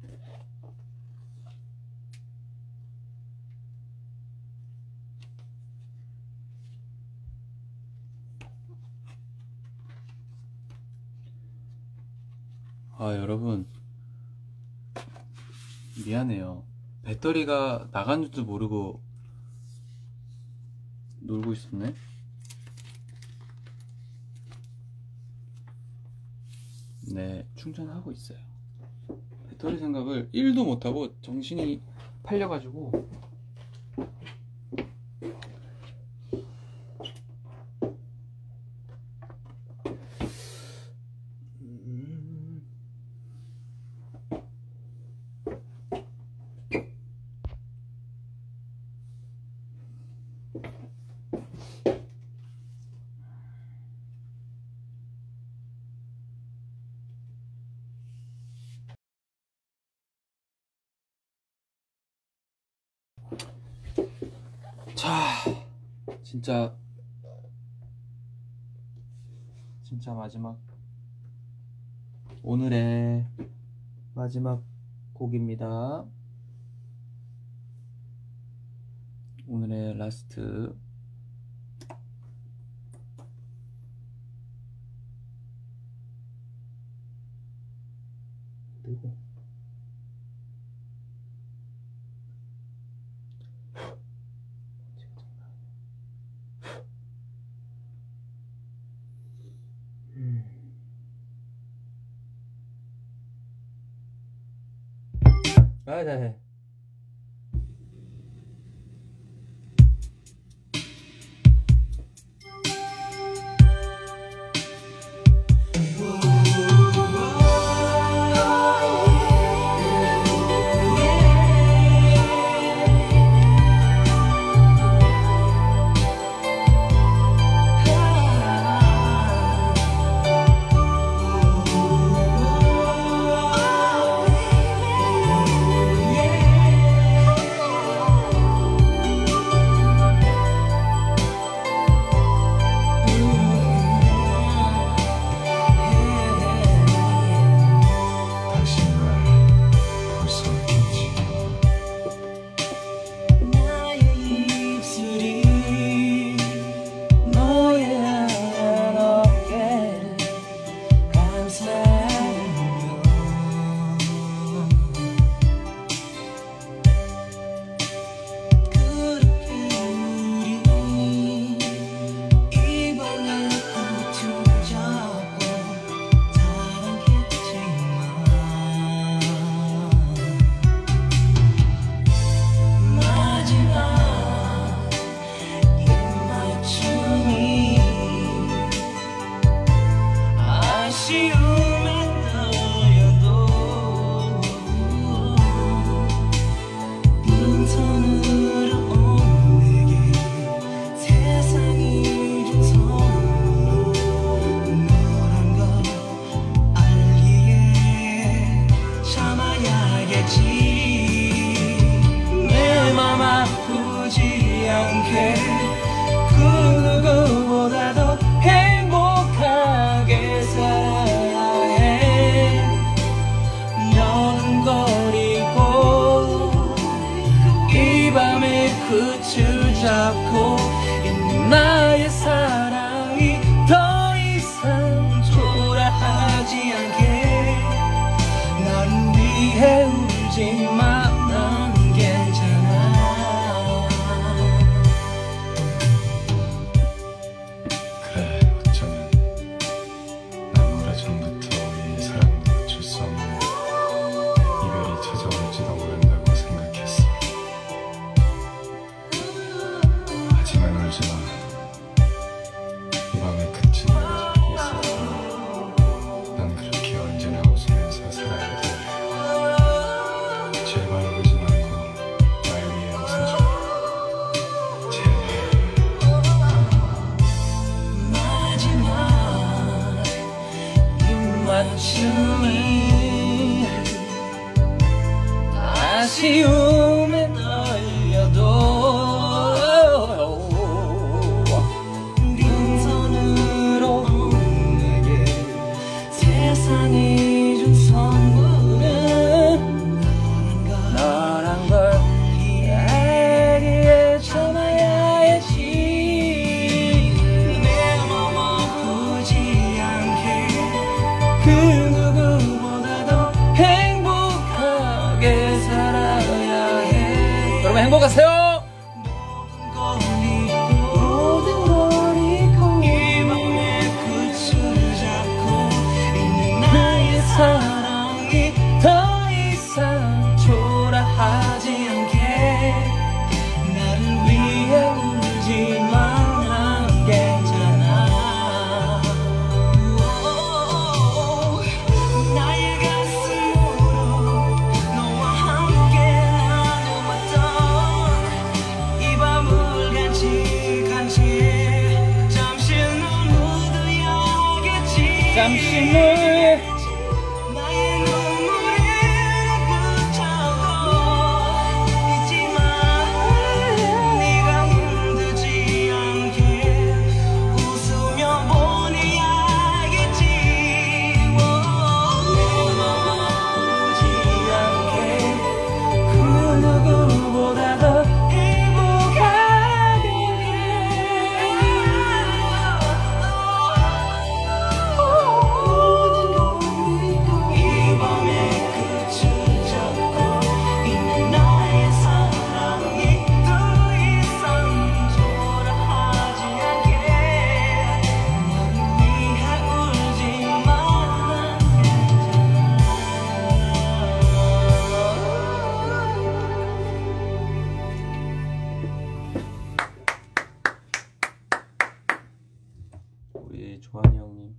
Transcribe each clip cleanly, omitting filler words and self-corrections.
여러분 미안해요. 배터리가 나간 줄도 모르고 놀고 있었네. 네, 충전하고 있어요. 배터리 생각을 1도 못하고 정신이 팔려가지고. 자, 진짜 마지막, 오늘의 마지막 곡입니다. 오늘의 라스트. 그리고 네. 끝을 잡고 있는 나의 사랑이 더 이상 초라하지 않게 난 위해 울지마 난 괜찮아 그래 어쩌면 난 오래전부터 우리의 사랑도 어쩔 수 없는 이별이 찾아올지도 모른다고 생각했어. 하지만 울지마. 이 밤의 끝은 내가 잡고 있을 테니 난 그렇게 언제나 웃으면서 살아야 돼. 제발 울지 말고 날 위해 웃어줘. 제발. 마지막 입맞춤이 아쉬움에 떨려도 빈손으로 내게 세상이 준 선물은 사랑이 더 이상 초라하지 않게 나를 위해 울지만 난 괜찮아. 나의 가슴으로 너와 함께 나눠왔던 이 밤을 간직한 채 잠시 눈물어야겠지. 잠시 물 우리 조한이 형님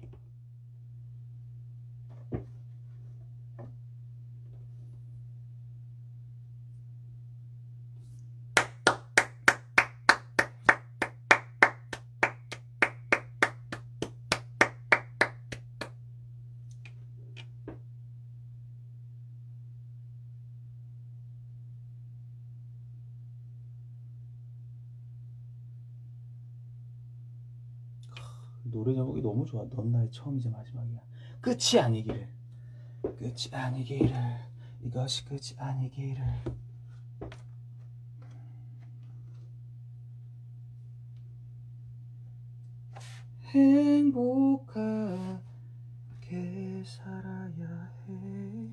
노래 제목이 너무 좋아. 넌 나의 처음이자 마지막이야. 끝이 아니기를, 끝이 아니기를, 이것이 끝이 아니기를. 행복하게 살아야 해.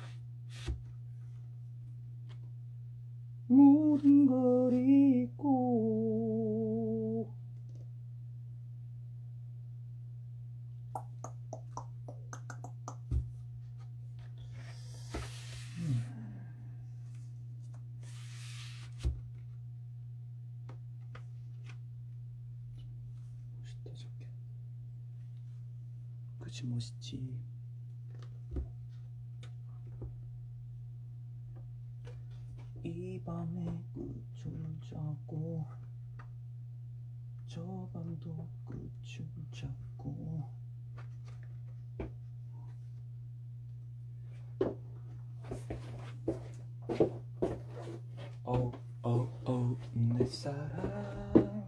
모든 걸 잊고 멋있다 저게. 그치 멋있지. 이 밤의 끝을 잡고 저 밤도 끝을 잡고 내 사랑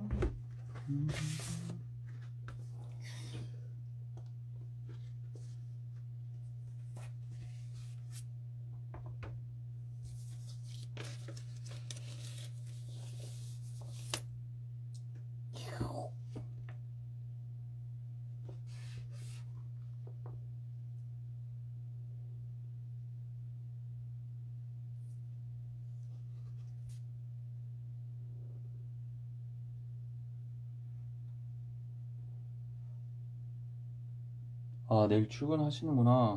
아, 내일 출근하시는구나.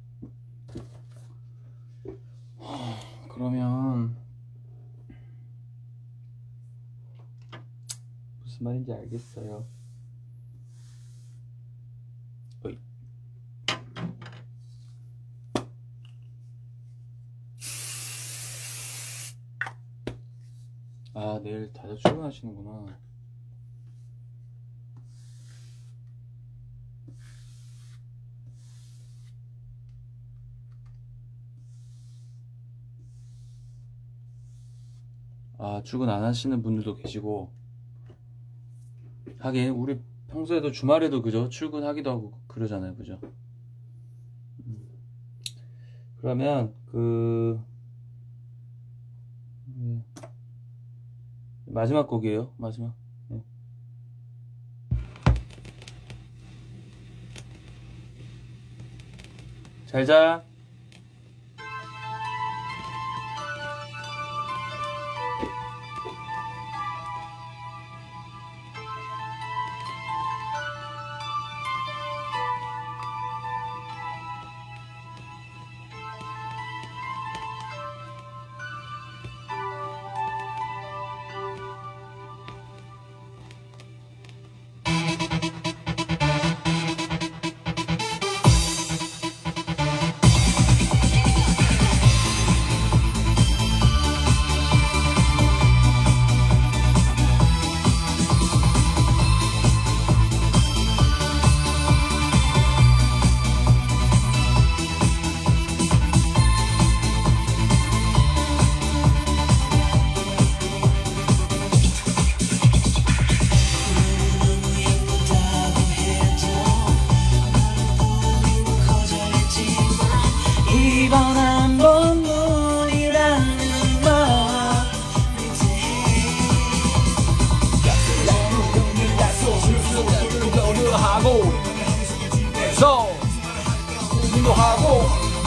그러면 무슨 말인지 알겠어요. 어이. 아, 내일 다들 출근하시는구나. 아, 출근 안 하시는 분들도 계시고. 하긴 우리 평소에도 주말에도 그죠? 출근하기도 하고 그러잖아요, 그죠? 그러면 마지막 곡이에요. 마지막. 네. 잘 자. 이번 한 번뿐이라는 말 하고 서 운동하고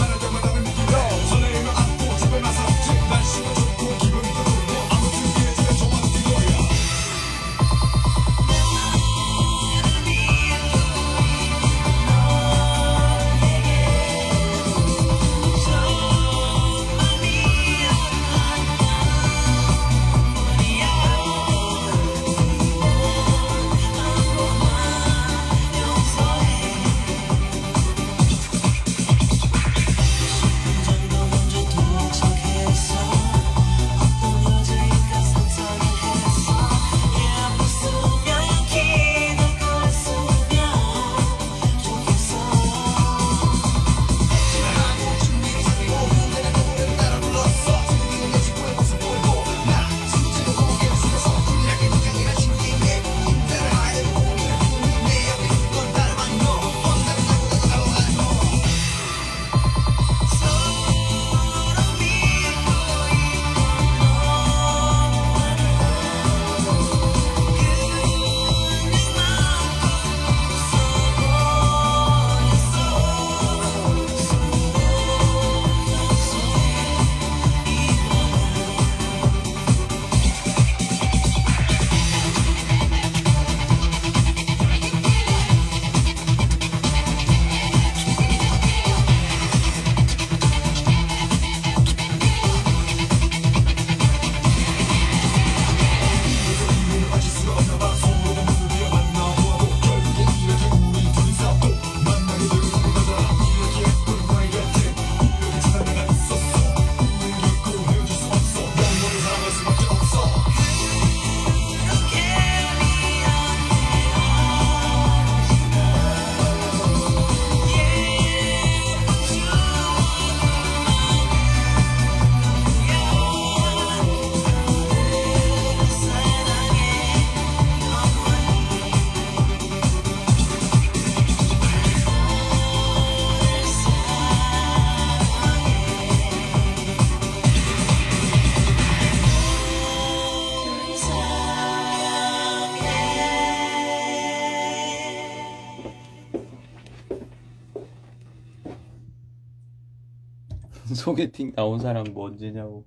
소개팅 나온 사람 뭐 언제냐고.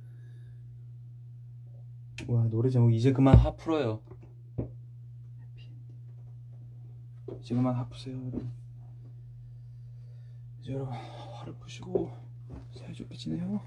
와, 노래 제목 이제 그만 화 풀어요. 이제 그만 화 푸세요 여러분. 이제 여러분 화를 푸시고 사이좋게 지내요.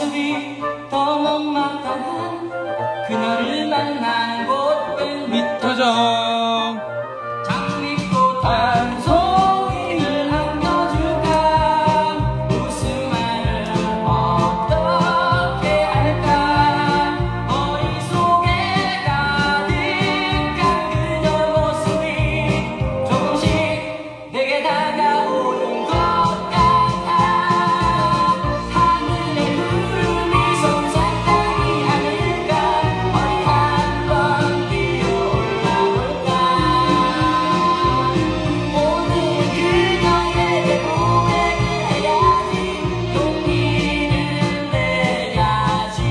모습이 더 못마땅한 그녀를 만나는 곳은 밑터정 장미꽃 한 송이를 안겨줄까 무슨 말을 어떻게 할까 머릿속에 가득한 그녀 모습이 조금씩 내게 다가오는 것 같아 하늘에 구름이 솜사탕이 아닐까 어디 한번 뛰어올라볼까 오늘 그녀에게 고백을 해야지 용기를 내야지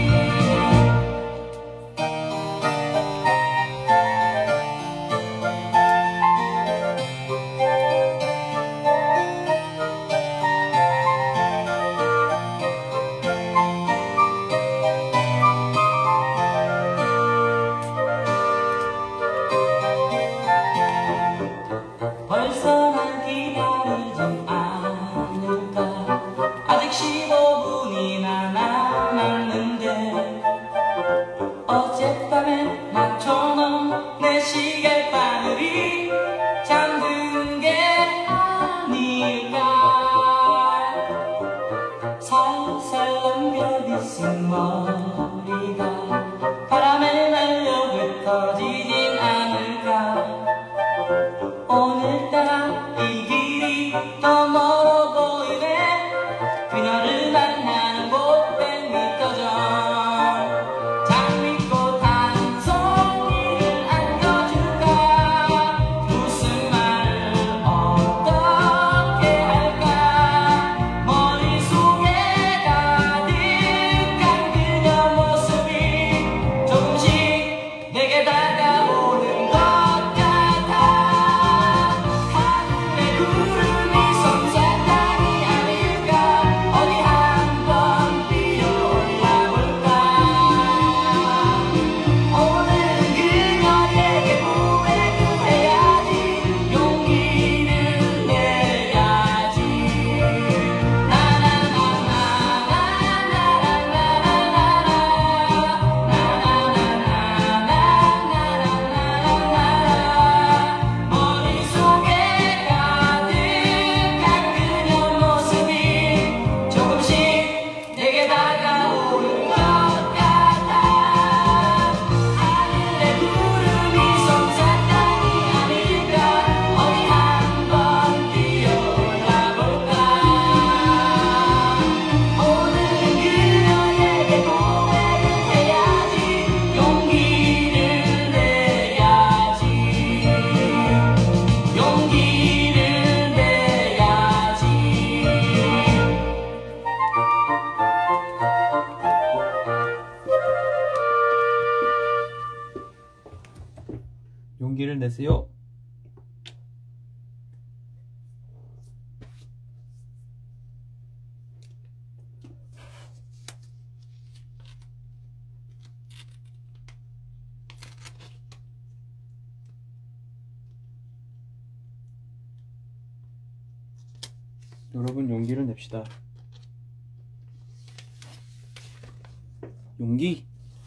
벌써 난 기다리지 않을까 아직 15분이나 남았는데 어젯밤에 맞춰놓은 내 시계바늘이 잠든 게 아닐까 살살 넘겨 빗은 머리가 바람에 날려 흩어지진 않을까 오늘따라 이 길이 더 멀어 보이네 그녀를 만나는 곳 100m전 장미꽃 한 송이를 안겨줄까 무슨 말을 어떻게 할까 머릿속에 가득한 그녀 모습이 조금씩 내게 다가오는 것 같아 하늘에 구름이 솜사탕이 아닐까 어디 한번 뛰어올라볼까 오늘은 그녀에게 고백을 해야지 용기를 내야지 머릿속에 가득한 그녀 모습이 조금씩 내게 다가오는 것 같아 하늘에 구름이 솜사탕이 아닐까 어디 한번 뛰어올라볼까 오늘은 그녀에게 고백을 해야지 용기를 내야지 용기를 내야지 용기를 내세요. 여러분 용기를 냅시다. 용기.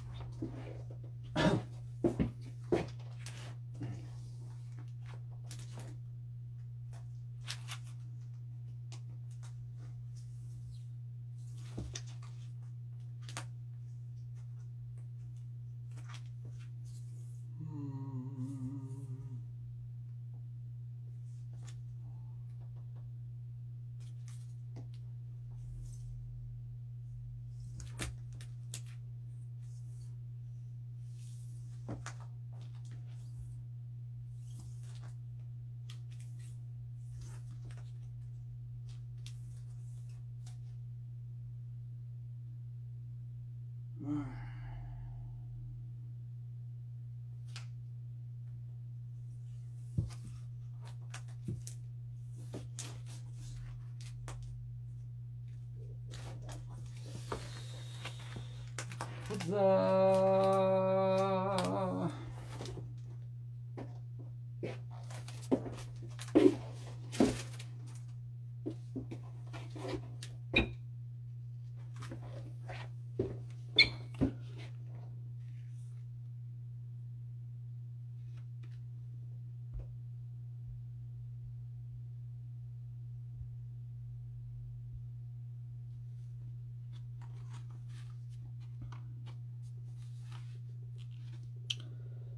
보자.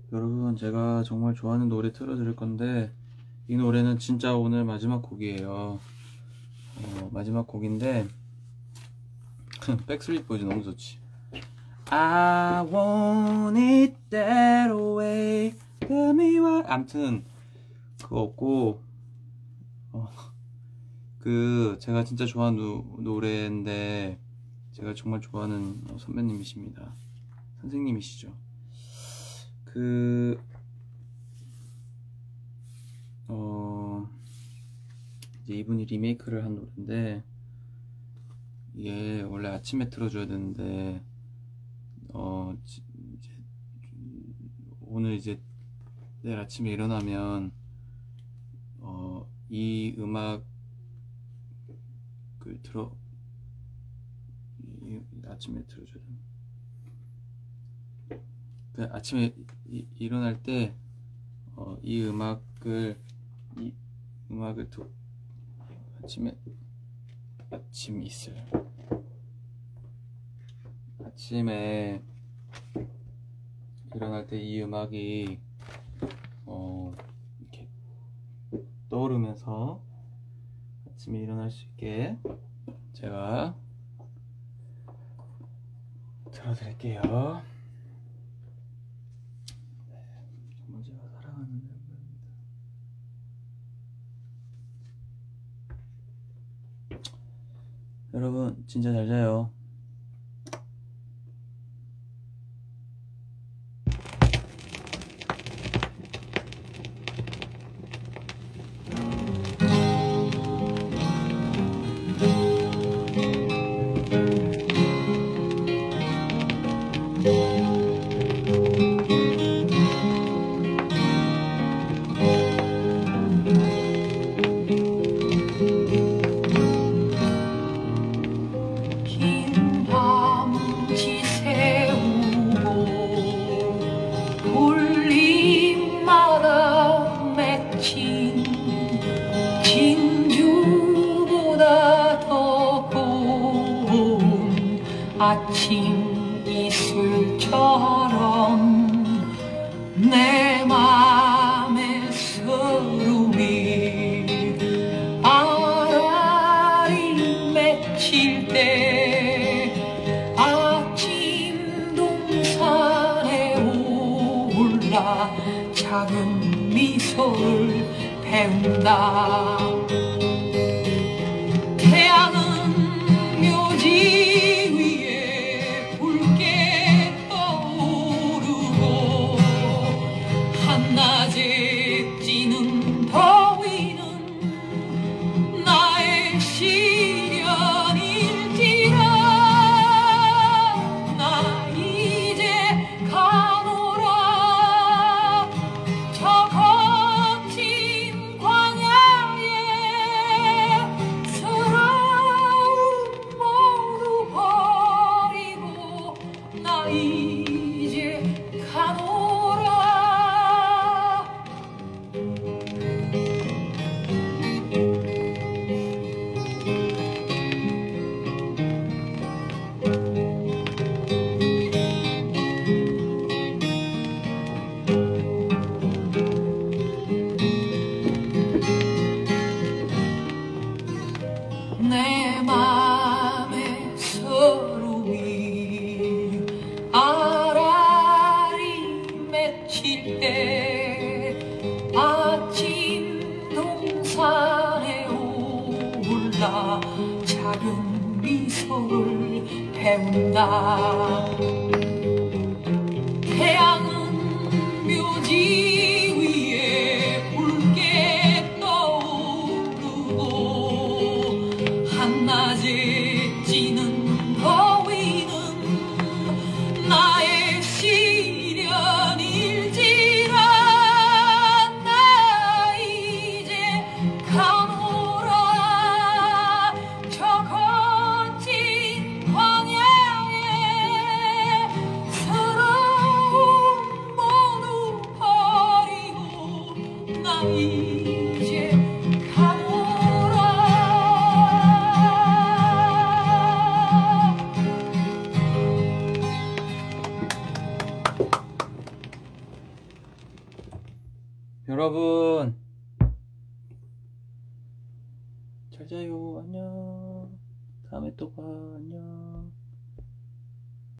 여러분, 제가 정말 좋아하는 노래 틀어드릴 건데, 이 노래는 진짜 오늘 마지막 곡이에요. 마지막 곡인데, 백스트리트 보이즈 너무 좋지. I want it that way. Tell me why. 암튼 그거 없고, 제가 진짜 좋아하는 노래인데, 제가 정말 좋아하는 선배님이십니다. 선생님이시죠. 이제 이분이 리메이크를 한 노래인데, 이게 원래 아침에 틀어줘야 되는데, 오늘 이제 내일 아침에 일어나면, 이 음악을 아침에 틀어줘야 돼. 아침에 일어날 때, 이 음악을 아침 이슬. 아침에 일어날 때 이 음악이 이렇게 떠오르면서 아침에 일어날 수 있게 제가 들어드릴게요. 네, 정말 제가 사랑하는 멤버입니다. 여러분 진짜 잘 자요. 아침 이슬처럼 내 맘에 서름이 알알이 맺힐 때 아침 동산에 올라 작은 미소를 배운다. 태양은 묘지 한낮에 찌는 더위는 나의 시련일지라. 나 이제 가노라. 저 거친 광야에 서러움 모두 버리고 나 이제 가노라. 내 맘에 서름이 알알이 맺힐 때 아침 동산에 올라 작은 미소를 배운다. 태양은 묘지 위에 붉게 떠오르고 한낮에 찌는 더위는 나의 시련일지라. 나 이제 가노라. 저 거친 광야에 서러움 모두 버리고 나 이제 가노라. 여러분 잘 자요. 안녕. 다음에 또 봐. 안녕.